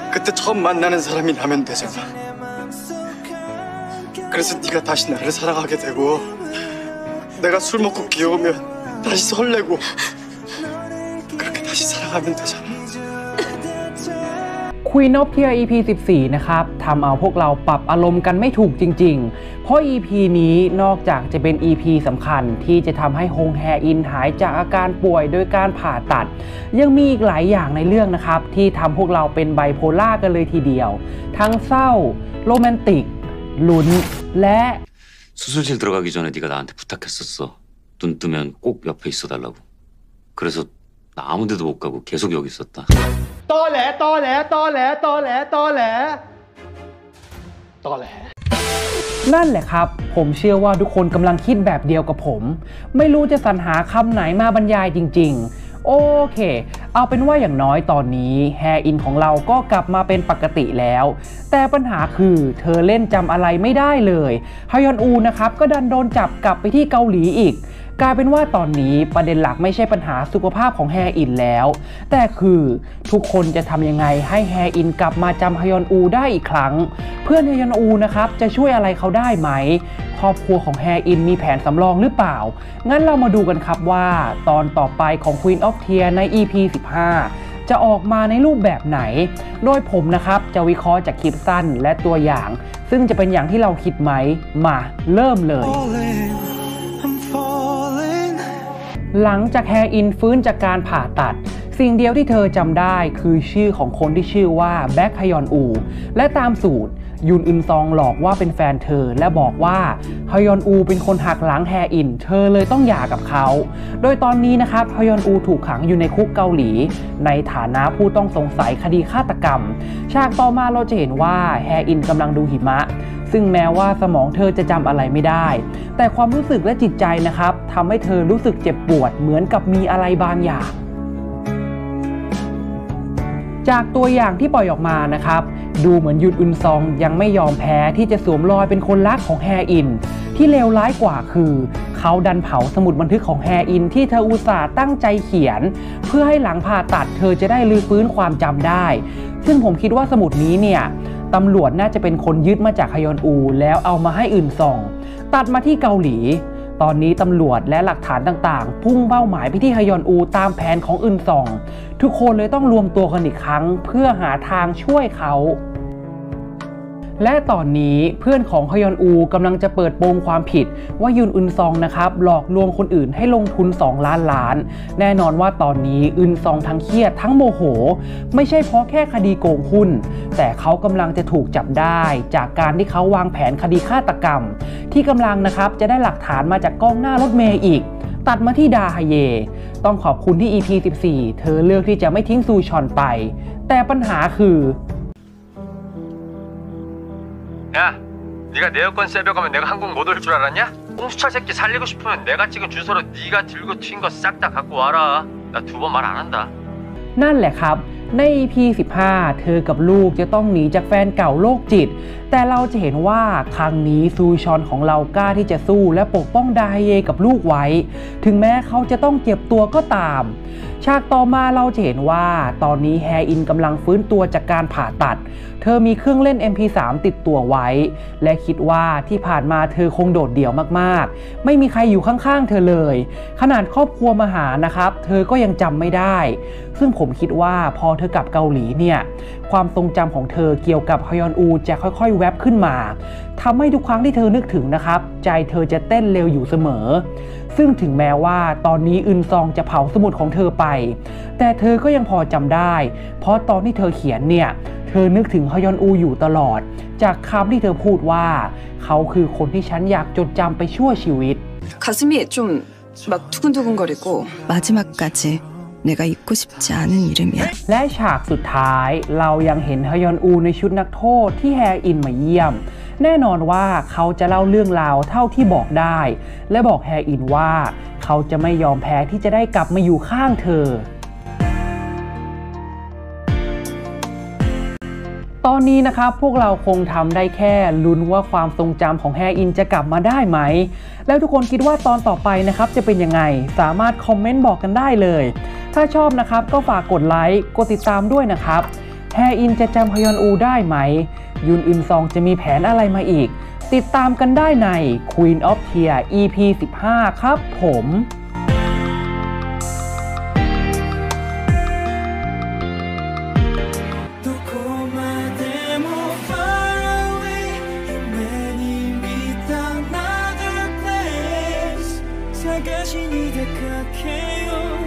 그때 처음 만나는 사람이 나면 되잖아. 그래서 네가 다시 나를 사랑하게 되고 내가 술 먹고 귀여우면 다시 설레고 그렇게 다시 살아가면 되잖아. Queen of Tears EP 14นะครับทำเอาพวกเราปรับอารมณ์กันไม่ถูกจริงๆเพราะ EP นี้นอกจากจะเป็น EP สำคัญที่จะทำให้ฮงแฮอินหายจากอาการป่วยโดยการผ่าตัดยังมีอีกหลายอย่างในเรื่องนะครับที่ทำพวกเราเป็นไบโพล่ากันเลยทีเดียวทั้งเศร้าโรแมนติกลุ้นและ 수술실 들어가기 전에 네가 나한테 부탁했었어. 눈 뜨면 꼭 옆에 있어달라고. 그래서 나 아무 데도 못 가고 계속 여기 있었다. ตอแหลตอแหลตอแหลตอแหลตอแหลตอแหลนั่นแหละครับผมเชื่อว่าทุกคนกำลังคิดแบบเดียวกับผมไม่รู้จะสรรหาคำไหนมาบรรยายจริงๆโอเคเอาเป็นว่าอย่างน้อยตอนนี้แฮอินของเราก็กลับมาเป็นปกติแล้วแต่ปัญหาคือเธอเล่นจำอะไรไม่ได้เลยฮยอนอูนะครับก็ดันโดนจับกลับไปที่เกาหลีอีกกลายเป็นว่าตอนนี้ประเด็นหลักไม่ใช่ปัญหาสุขภาพของแฮอินแล้วแต่คือทุกคนจะทำยังไงให้แฮอินกลับมาจำฮยอนอูได้อีกครั้งเพื่อนฮยอนอูนะครับจะช่วยอะไรเขาได้ไหมครอบครัวของแฮอินมีแผนสำรองหรือเปล่างั้นเรามาดูกันครับว่าตอนต่อไปของ Queen of Tears ใน EP 15จะออกมาในรูปแบบไหนโดยผมนะครับจะวิเคราะห์จากคลิปสั้นและตัวอย่างซึ่งจะเป็นอย่างที่เราคิดไหมมาเริ่มเลยหลังจากแฮอินฟื้นจากการผ่าตัดสิ่งเดียวที่เธอจำได้คือชื่อของคนที่ชื่อว่าแบ็คฮยอนอูและตามสูตรยุนอึนซองหลอกว่าเป็นแฟนเธอและบอกว่าฮยอนอูเป็นคนหักหลังแฮอินเธอเลยต้องหย่ากับเขาโดยตอนนี้นะครับฮยอนอูถูกขังอยู่ในคุกเกาหลีในฐานะผู้ต้องสงสัยคดีฆาตกรรมฉากต่อมาเราจะเห็นว่าแฮอินกำลังดูหิมะซึ่งแม้ว่าสมองเธอจะจำอะไรไม่ได้แต่ความรู้สึกและจิตใจนะครับทำให้เธอรู้สึกเจ็บปวดเหมือนกับมีอะไรบางอย่างจากตัวอย่างที่ปล่อยออกมานะครับดูเหมือนยุนอึนซองยังไม่ยอมแพ้ที่จะสวมรอยเป็นคนรักของแฮอินที่เลวร้ายกว่าคือเขาดันเผาสมุดบันทึกของแฮอินที่เธออุตส่าห์ตั้งใจเขียนเพื่อให้หลังผ่าตัดเธอจะได้รื้อฟื้นความจำได้ซึ่งผมคิดว่าสมุดนี้เนี่ยตำรวจน่าจะเป็นคนยึดมาจากฮยอนอูแล้วเอามาให้อึนซองตัดมาที่เกาหลีตอนนี้ตำรวจและหลักฐานต่างๆพุ่งเป้าหมายไปที่ฮยอนอูตามแผนของอึนซองทุกคนเลยต้องรวมตัวกันอีกครั้งเพื่อหาทางช่วยเขาและตอนนี้เพื่อนของฮยอนอูกำลังจะเปิดโปงความผิดว่ายุนอึนซองนะครับหลอกลวงคนอื่นให้ลงทุน2 ล้านล้านแน่นอนว่าตอนนี้อึนซองทั้งเครียดทั้งโมโหไม่ใช่เพราะแค่คดีโกงหุ้นแต่เขากำลังจะถูกจับได้จากการที่เขาวางแผนคดีฆาตกรรมที่กำลังนะครับจะได้หลักฐานมาจากกล้องหน้ารถเมย์อีกตัดมาที่ดาฮเยต้องขอบคุณที่ EP 14เธอเลือกที่จะไม่ทิ้งซูชอนไปแต่ปัญหาคือ 야, 네가 내 여권 새벽하면 내가 한국 못 올 줄 알았냐? 홍수철 새끼 살리고 싶으면 내가 찍은 주소로 네가 들고 튄 거 싹 다 갖고 와라. 나 2번 말 안 한다. นั่นแหละครับใน EP 15เธอกับลูกจะต้องหนีจากแฟนเก่าโรคจิตแต่เราจะเห็นว่าครั้งนี้ซูชอนของเรากล้าที่จะสู้และปกป้องดาฮเยกับลูกไว้ถึงแม้เขาจะต้องเจ็บตัวก็ตามฉากต่อมาเราจะเห็นว่าตอนนี้แฮอินกำลังฟื้นตัวจากการผ่าตัดเธอมีเครื่องเล่น MP3 ติดตัวไว้และคิดว่าที่ผ่านมาเธอคงโดดเดี่ยวมากๆไม่มีใครอยู่ข้างๆเธอเลยขนาดครอบครัวมาหานะครับเธอก็ยังจำไม่ได้ซึ่งผมคิดว่าพอเธอกลับเกาหลีเนี่ยความทรงจำของเธอเกี่ยวกับฮยอนอูจะค่อยๆแวบขึ้นมาทำให้ทุกครั้งที่เธอนึกถึงนะครับใจเธอจะเต้นเร็วอยู่เสมอซึ่งถึงแม้ว่าตอนนี้อึนซองจะเผาสมุดของเธอไปแต่เธอก็ยังพอจำได้เพราะตอนที่เธอเขียนเนี่ยเธอนึกถึงฮยอนอูอยู่ตลอดจากคำที่เธอพูดว่าเขาคือคนที่ฉันอยากจดจำไปชั่วชีวิต 가슴이 좀 막 두근두근거리고 마지막까지 내가 잊고 싶지 않은 이름이야 และฉากสุดท้ายเรายังเห็นฮยอนอูในชุดนักโทษที่แฮอินมาเยี่ยมแน่นอนว่าเขาจะเล่าเรื่องราวเท่าที่บอกได้และบอกแฮอินว่าเขาจะไม่ยอมแพ้ที่จะได้กลับมาอยู่ข้างเธอตอนนี้นะครับพวกเราคงทำได้แค่ลุ้นว่าความทรงจำของแฮอินจะกลับมาได้ไหมแล้วทุกคนคิดว่าตอนต่อไปนะครับจะเป็นยังไงสามารถคอมเมนต์บอกกันได้เลยถ้าชอบนะครับก็ฝากกดไลค์กดติดตามด้วยนะครับแฮอินจะจำฮยอนอูได้ไหมยุนอึนซองจะมีแผนอะไรมาอีกติดตามกันได้ใน Queen of Tears EP 15 ครับผม探しに出かけよう